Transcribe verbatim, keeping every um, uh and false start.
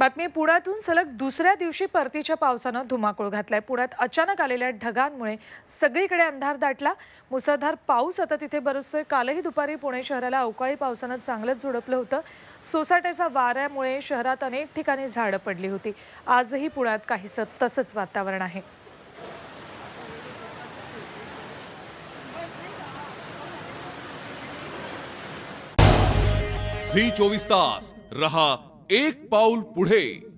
बातमी पुण्यातून सलग दुसऱ्या दिवशी परतीच्या पावसानं धुमाकूळ घातलाय। पुण्यात अचानक आलेल्या ढगांमुळे सगळीकडे अंधार दाटला। मुसळधार पाऊस आता तिथे बरसतोय। कालही दुपारी पुणे शहराला अवकाळी पावसानं चांगलंच झोडपलं होतं। सोसाट्याच्या वाऱ्यामुळे शहरात अनेक ठिकाणी झाडं पडली होती। आजही पुण्यात काहीसं तसंच वातावरण आहे। झी चोवीस तास रहा एक पाऊल पुढे।